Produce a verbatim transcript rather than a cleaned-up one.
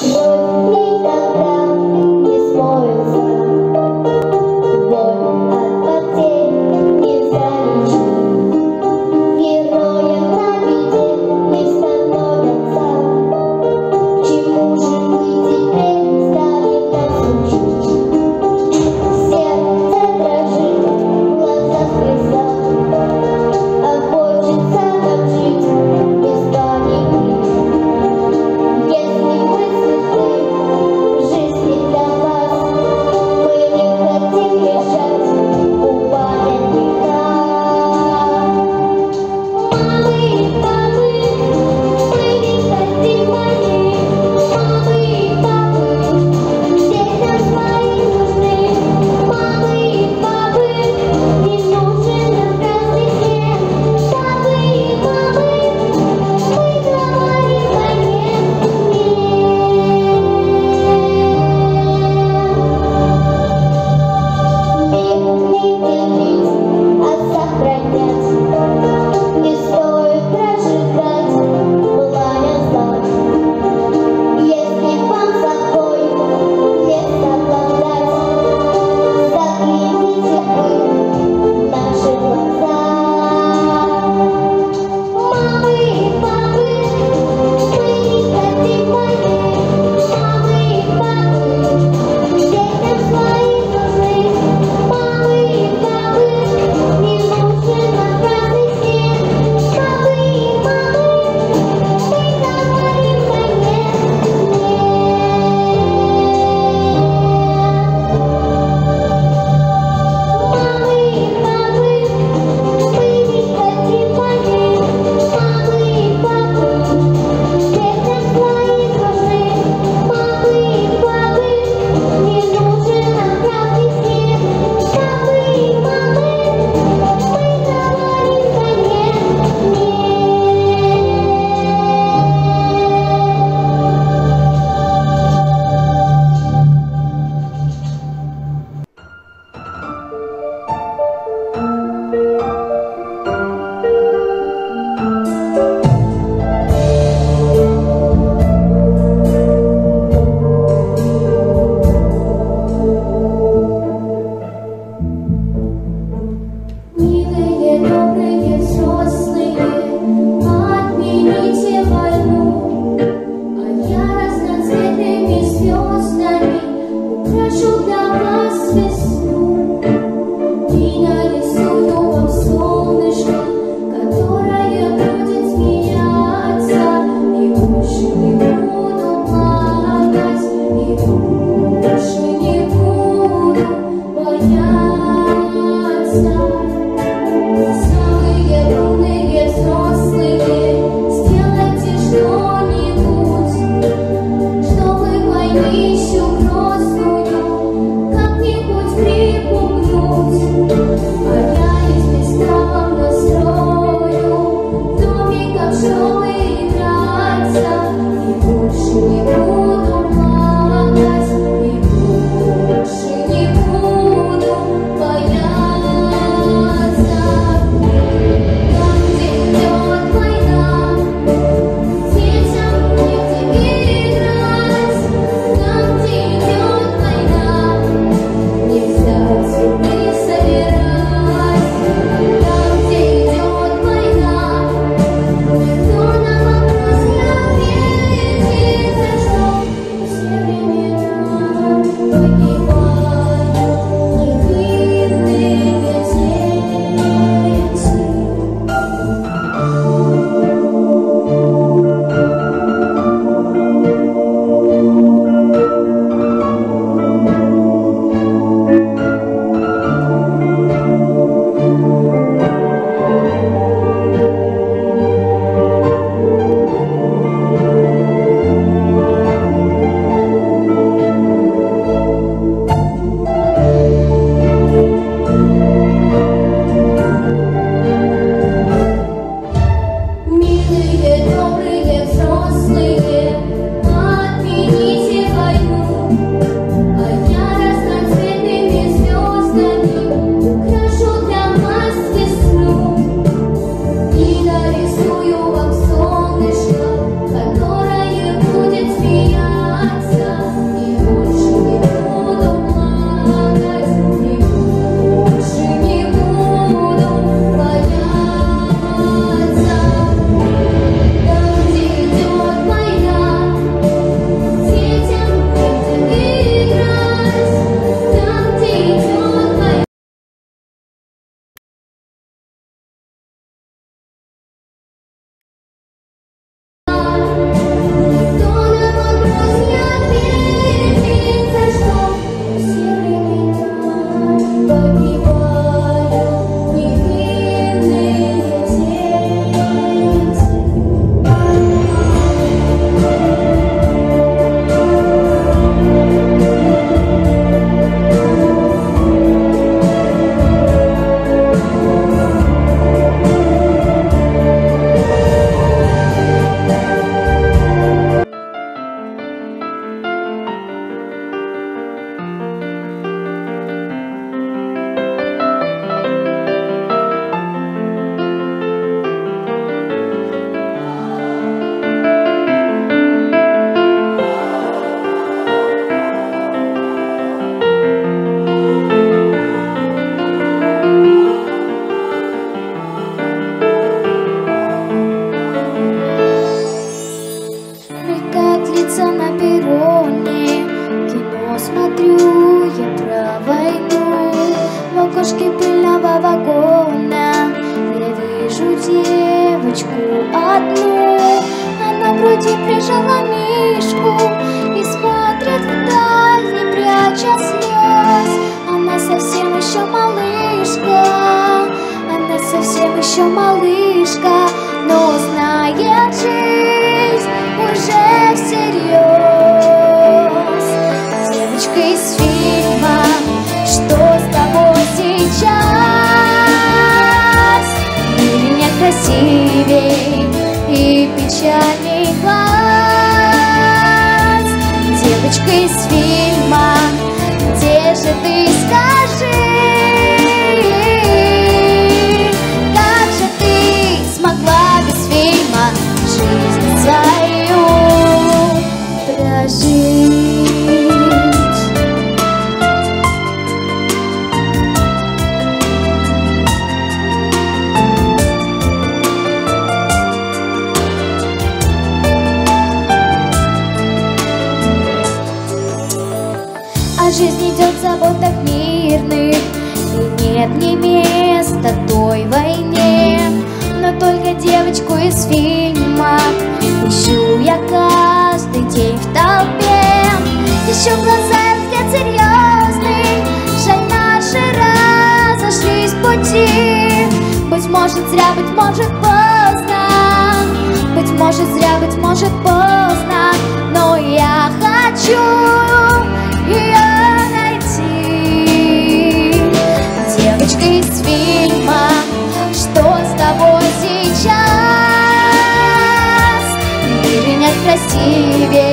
Если мысли ты в жизни прижала мишку и смотрит вдаль, не пряча слез. Она совсем еще малышка, она совсем еще малышка, но знает жизнь уже всерьез. Девочка из фильма «Что с тобой сейчас?» В мире нет красивей и печальный глаз. Девочка из фильма, где же ты, скажи? Как же ты смогла без фильма жизнь свою прожить? А жизнь идет в заботах мирных, и нет ни места той войне. Но только девочку из фильма ищу я каждый день в толпе. Ищу глаза и взгляд серьезный, жаль, наши разошлись пути. Быть может зря, быть может поздно, быть может зря, быть может поздно, но я хочу ее найти. Девочка из фильма «Что с тобой сейчас?» В мире нет красивее